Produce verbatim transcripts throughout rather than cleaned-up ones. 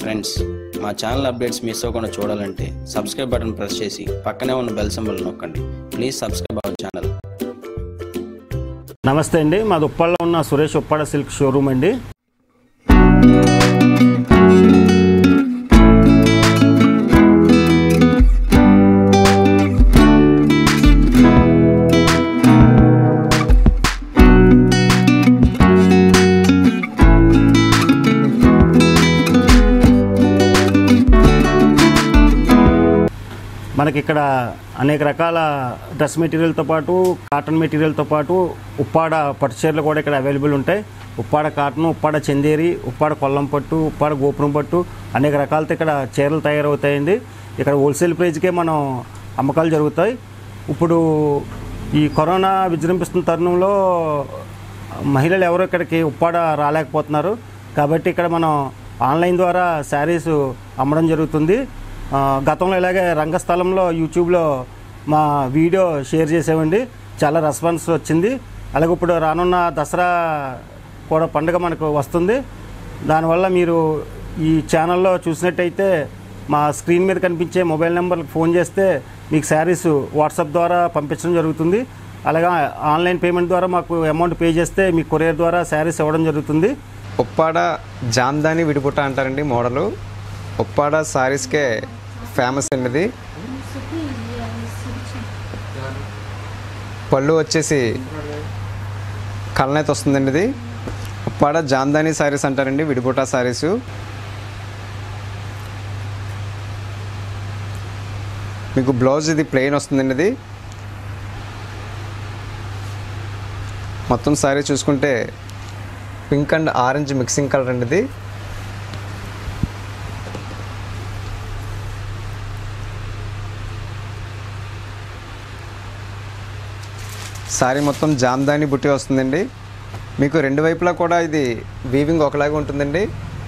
Friends, మా channel updates miss అవ్వకుండా చూడాలంటే సబ్స్క్రైబ్ బటన్ ప్రెస్ చేసి పక్కనే ఉన్న బెల్ సింబల్ నొక్కండి. Please subscribe our channel. నమస్తే అండి, మాది ఉప్పాడలో ఉన్న సురేష్ ఉప్పాడ సిల్క్ షోరూమ్ అండి. మనకి ఇక్కడ అనేక రకాల డ్రెస్ మెటీరియల్తో పాటు కాటన్ మెటీరియల్తో పాటు ఉప్పాడ పట్టు చీరలు కూడా ఇక్కడ అవైలబుల్ ఉంటాయి. ఉప్పాడ కాటన్, ఉప్పాడ చందేరి, ఉప్పాడ కొల్లం పట్టు, ఉప్పాడ గోపురం పట్టు అనేక రకాలతో ఇక్కడ చీరలు తయారవుతాయండి. ఇక్కడ హోల్సేల్ ప్రైస్కే మనం అమ్మకాలు జరుగుతాయి. ఇప్పుడు ఈ కరోనా విజృంభిస్తున్న తరుణంలో మహిళలు ఎవరు ఇక్కడికి ఉప్పాడ రాలేకపోతున్నారు కాబట్టి ఇక్కడ మనం ఆన్లైన్ ద్వారా శారీస్ అమ్మడం జరుగుతుంది. గతంలో ఇలాగే రంగస్థలంలో యూట్యూబ్లో మా వీడియో షేర్ చేసామండి, చాలా రెస్పాన్స్ వచ్చింది. అలాగే ఇప్పుడు రానున్న దసరా కూడా పండుగ మనకు వస్తుంది. దానివల్ల మీరు ఈ ఛానల్లో చూసినట్టయితే మా స్క్రీన్ మీద కనిపించే మొబైల్ నెంబర్కి ఫోన్ చేస్తే మీకు శారీస్ వాట్సాప్ ద్వారా పంపించడం జరుగుతుంది. అలాగే ఆన్లైన్ పేమెంట్ ద్వారా మాకు అమౌంట్ పే చేస్తే మీకు కొరియర్ ద్వారా శారీస్ ఇవ్వడం జరుగుతుంది. ఉప్పాడ జామ్దాని విడిపుట్ట అంటారండి మోడలు. ఉప్పాడ శారీస్కే ఫేమస్ అండి. ఇది పళ్ళు వచ్చేసి కలనైతే వస్తుందండి. ఇది ఉప్పాడ జామ్దాని శారీస్ అంటారండి, విడిపుట్ట శారీసు. మీకు బ్లౌజ్ ఇది ప్లెయిన్ వస్తుందండి. ఇది మొత్తం శారీ చూసుకుంటే pink and orange mixing colour అండి. ఇది శారీ మొత్తం జామ్దాని బుట్టి వస్తుందండి. మీకు రెండు వైపులా కూడా ఇది వీవింగ్ ఒకలాగా ఉంటుందండి.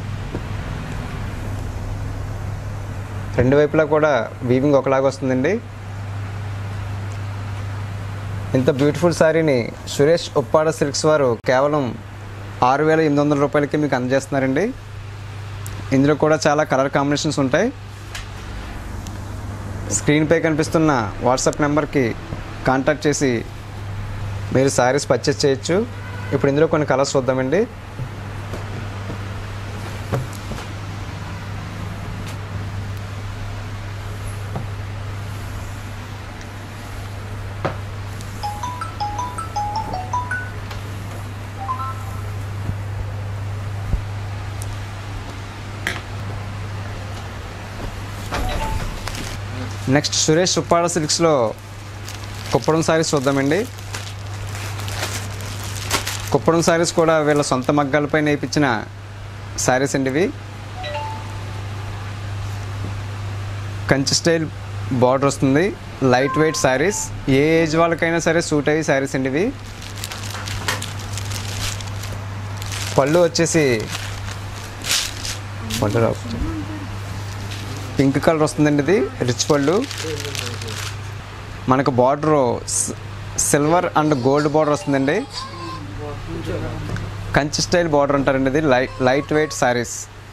రెండు వైపులా కూడా వీవింగ్ ఒకలాగా వస్తుందండి. ఇంత బ్యూటిఫుల్ శారీని సురేష్ ఉప్పాడ సిల్క్స్ వారు కేవలం ఆరు వేల ఎనిమిది వందల రూపాయలకి మీకు అందజేస్తున్నారండి. ఇందులో కూడా చాలా కలర్ కాంబినేషన్స్ ఉంటాయి. స్క్రీన్పై కనిపిస్తున్న వాట్సాప్ నెంబర్కి కాంటాక్ట్ చేసి మీరు శారీస్ పర్చేస్ చేయొచ్చు. ఇప్పుడు ఇందులో కొన్ని కలర్స్ చూద్దామండి. నెక్స్ట్ సురేష్ ఉప్పాడ సిల్క్స్లో కుప్పడం శారీస్ చూద్దామండి. కుప్పడం శారీస్ కూడా వీళ్ళ సొంత మగ్గాలపై నేర్పించిన శారీస్ అండి. ఇవి కంచి స్టైల్ బార్డర్ వస్తుంది, లైట్ వెయిట్ శారీస్. ఏ ఏజ్ వాళ్ళకైనా సరే సూట్ అయ్యే శారీస్ అండి. ఇవి పళ్ళు వచ్చేసి పింక్ కలర్ వస్తుందండి. ఇది రిచ్ పళ్ళు. మనకు border silver and gold border వస్తుందండి. కంచి స్టైల్ బార్డర్ అంటారండి. ఇది లైట్ లైట్ వెయిట్ శారీస్.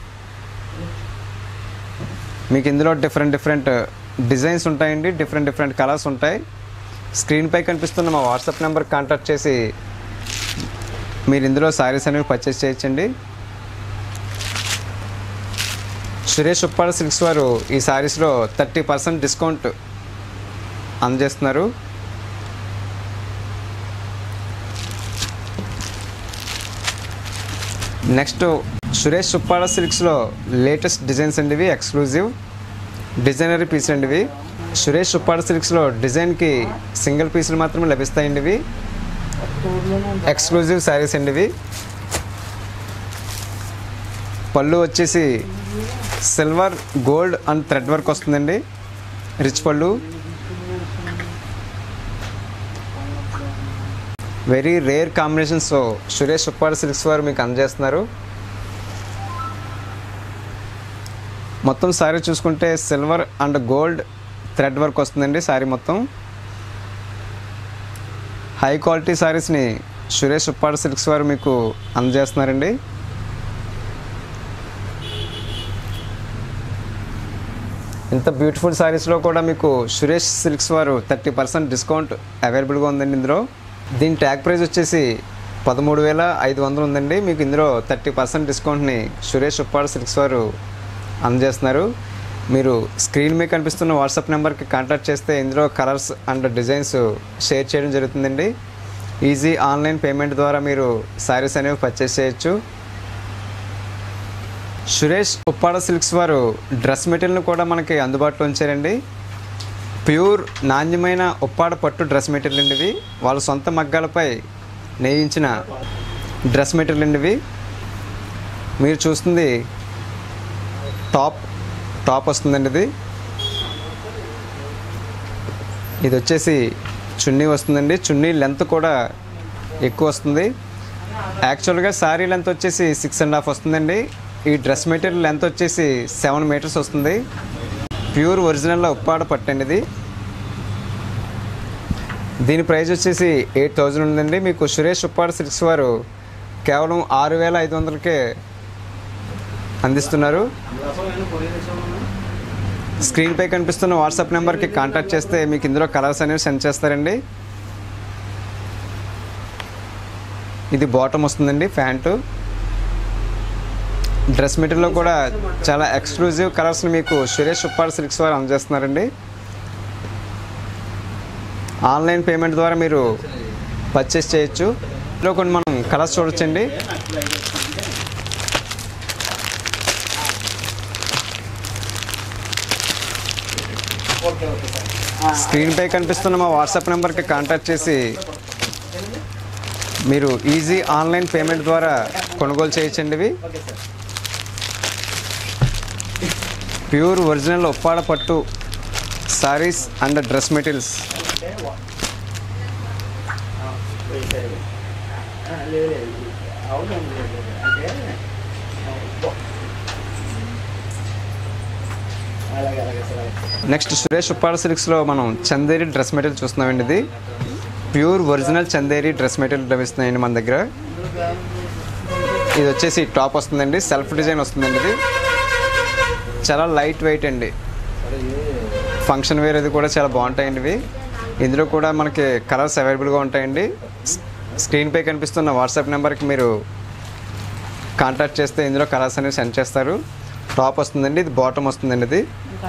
మీకు ఇందులో డిఫరెంట్ డిఫరెంట్ డిజైన్స్ ఉంటాయండి, డిఫరెంట్ డిఫరెంట్ కలర్స్ ఉంటాయి. స్క్రీన్పై కనిపిస్తున్న మా వాట్సాప్ నెంబర్ కాంటాక్ట్ చేసి మీరు ఇందులో శారీస్ అనేవి పర్చేస్ చేయొచ్చండి. సురేష్ ఉప్పాడ సిల్క్స్ వారు ఈ శారీస్లో థర్టీ పర్సెంట్ డిస్కౌంట్ అందజేస్తున్నారు. నెక్స్ట్ సురేష్ ఉప్పాడ సిల్క్స్లో లేటెస్ట్ డిజైన్స్ అండి. ఇవి ఎక్స్క్లూజివ్ డిజైనరీ పీస్ అండి. ఇవి సురేష్ ఉప్పాడ సిల్క్స్లో డిజైన్కి సింగిల్ పీసులు మాత్రమే లభిస్తాయండి. ఇవి ఎక్స్క్లూజివ్ శారీస్ అండి. ఇవి పళ్ళు వచ్చేసి silver, gold and thread work వస్తుందండి. Rich pallu. Very rare combinations Suresh Uppada silks వారు మీకు అందజేస్తున్నారు. మొత్తం శారీ చూసుకుంటే silver and gold thread work వస్తుందండి. శారీ మొత్తం హై క్వాలిటీ శారీస్ని సురేష్ ఉప్పాడ సిల్క్స్ వారు మీకు అందజేస్తున్నారండి. ఇంత బ్యూటిఫుల్ శారీస్లో కూడా మీకు సురేష్ సిల్క్స్ వారు థర్టీ పర్సెంట్ డిస్కౌంట్ అవైలబుల్గా ఉందండి. ఇందులో దీని ట్యాగ్ ప్రైస్ వచ్చేసి పదమూడు వేల ఐదు వందలు ఉందండి. మీకు ఇందులో థర్టీ పర్సెంట్ డిస్కౌంట్ని సురేష్ ఉప్పాడ సిల్క్స్ వారు అందజేస్తున్నారు. మీరు స్క్రీన్ మీద కనిపిస్తున్న వాట్సాప్ నెంబర్కి కాంటాక్ట్ చేస్తే ఇందులో కలర్స్ అండ్ డిజైన్స్ షేర్ చేయడం జరుగుతుందండి. ఈజీ ఆన్లైన్ పేమెంట్ ద్వారా మీరు శారీస్ అనేవి పర్చేస్ చేయొచ్చు. సురేష్ ఉప్పాడ సిల్క్స్ వారు డ్రెస్ మెటీరియల్ని కూడా మనకి అందుబాటులో ఉంచారండి. ప్యూర్ నాణ్యమైన ఉప్పాడ పట్టు డ్రెస్ మెటీరియల్ అండి ఇవి. వాళ్ళ సొంత మగ్గాలపై నేయించిన డ్రెస్ మెటీరియల్ అండి ఇవి. మీరు చూస్తుంది టాప్ టాప్ వస్తుందండి. ఇది ఇది వచ్చేసి చున్నీ వస్తుందండి. చున్నీ లెంత్ కూడా ఎక్కువ వస్తుంది. యాక్చువల్గా శారీ లెంత్ వచ్చేసి సిక్స్ అండ్ హాఫ్ వస్తుందండి. ఈ డ్రెస్ మెటీరియల్ లెంత్ వచ్చేసి సెవెన్ మీటర్స్ వస్తుంది. ప్యూర్ ఒరిజినల్ ఉప్పాడ పట్టండి ఇది. దీని ప్రైస్ వచ్చేసి ఎయిట్ థౌజండ్ ఉందండి. మీకు సురేష్ ఉప్పాడ సిల్క్స్ వారు కేవలం ఆరు వేల ఐదు వందలకే అందిస్తున్నారు. స్క్రీన్పై కనిపిస్తున్న వాట్సాప్ నెంబర్కి కాంటాక్ట్ చేస్తే మీకు ఇందులో కలర్స్ అనేవి సెండ్ చేస్తారండి. ఇది బాటమ్ వస్తుందండి, ప్యాంటు. డ్రెస్ మెటీరియల్లో కూడా చాలా ఎక్స్క్లూజివ్ కలర్స్ని మీకు సురేష్ ఉప్పాడ సిల్క్స్ వారు అందజేస్తున్నారండి. ఆన్లైన్ పేమెంట్ ద్వారా మీరు పర్చేస్ చేయొచ్చు. ఇందులో కొన్ని మనం కలర్స్ చూడొచ్చండి. స్క్రీన్పై కనిపిస్తున్న మా వాట్సాప్ నెంబర్కి కాంటాక్ట్ చేసి మీరు ఈజీ ఆన్లైన్ పేమెంట్ ద్వారా కొనుగోలు చేయొచ్చండి. ఇవి ప్యూర్ ఒరిజినల్ ఉప్పాడ పట్టు saris and dress materials. Next Suresh Uppada సిల్క్స్లో మనం చందేరి డ్రెస్ మెటీరియల్ చూస్తున్నామండి. ఇది pure original Chanderi dress material లభిస్తున్నాయండి మన దగ్గర. ఇది వచ్చేసి టాప్ వస్తుందండి, సెల్ఫ్ డిజైన్ వస్తుందండి. ఇది చాలా లైట్ వెయిట్ అండి. ఫంక్షన్ వేర్ ఇది కూడా చాలా బాగుంటాయండి ఇవి. ఇందులో కూడా మనకి కలర్స్ అవైలబుల్గా ఉంటాయండి. స్క్రీన్పై కనిపిస్తున్న వాట్సాప్ నెంబర్కి మీరు కాంటాక్ట్ చేస్తే ఇందులో కలర్స్ అనేవి సెండ్ చేస్తారు. టాప్ వస్తుందండి, ఇది బాటమ్ వస్తుందండి. ఇది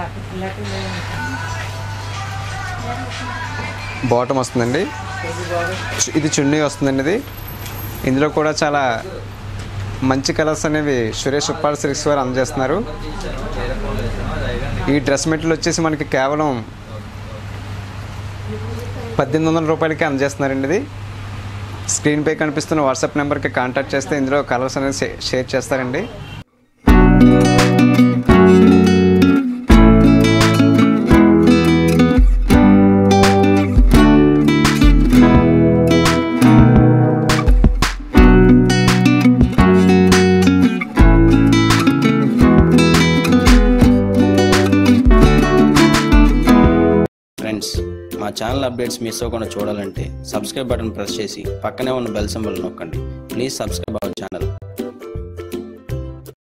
బాటమ్ వస్తుందండి. ఇది చున్నీ వస్తుందండి. ఇది ఇందులో కూడా చాలా మంచి కలర్స్ అనేవి సురేష్ ఉప్పాడ సిల్క్స్ వారు అందజేస్తున్నారు. ఈ డ్రెస్ మెటీరియల్ వచ్చేసి మనకి కేవలం పద్దెనిమిది వందల రూపాయలకి అందజేస్తున్నారండి. ఇది స్క్రీన్పై కనిపిస్తున్న వాట్సాప్ నెంబర్కి కాంటాక్ట్ చేస్తే ఇందులో కలర్స్ అనేది షేర్ చేస్తారండి. ఫ్రెండ్స్, మా ఛానల్ అప్డేట్స్ మిస్ అవ్వకుండా చూడాలంటే సబ్స్క్రైబ్ బటన్ ప్రెస్ చేసి పక్కనే ఉన్న బెల్ సింబల్ నొక్కండి. Please subscribe our channel.